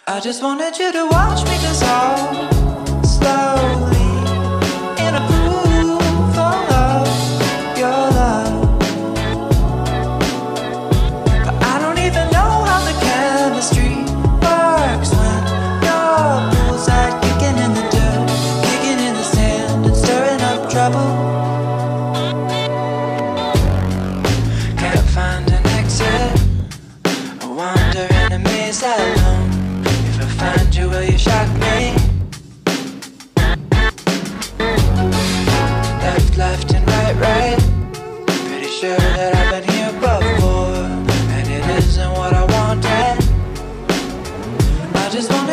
I just wanted you to watch me dissolve slowly in a groove of your love. But I don't even know how the chemistry works when your bullseye kicking in the dirt, kicking in the sand and stirring up trouble. Can't find an exit, I wander in a maze alone. If I find you, will you shock me? Left and right. Pretty sure that I've been here before, and it isn't what I wanted. I just want